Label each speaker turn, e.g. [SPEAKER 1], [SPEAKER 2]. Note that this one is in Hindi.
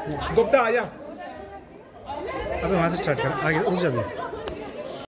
[SPEAKER 1] गुप्ता आजा।
[SPEAKER 2] अबे वहाँ से स्टार्ट कर, आगे रुक जा अभी।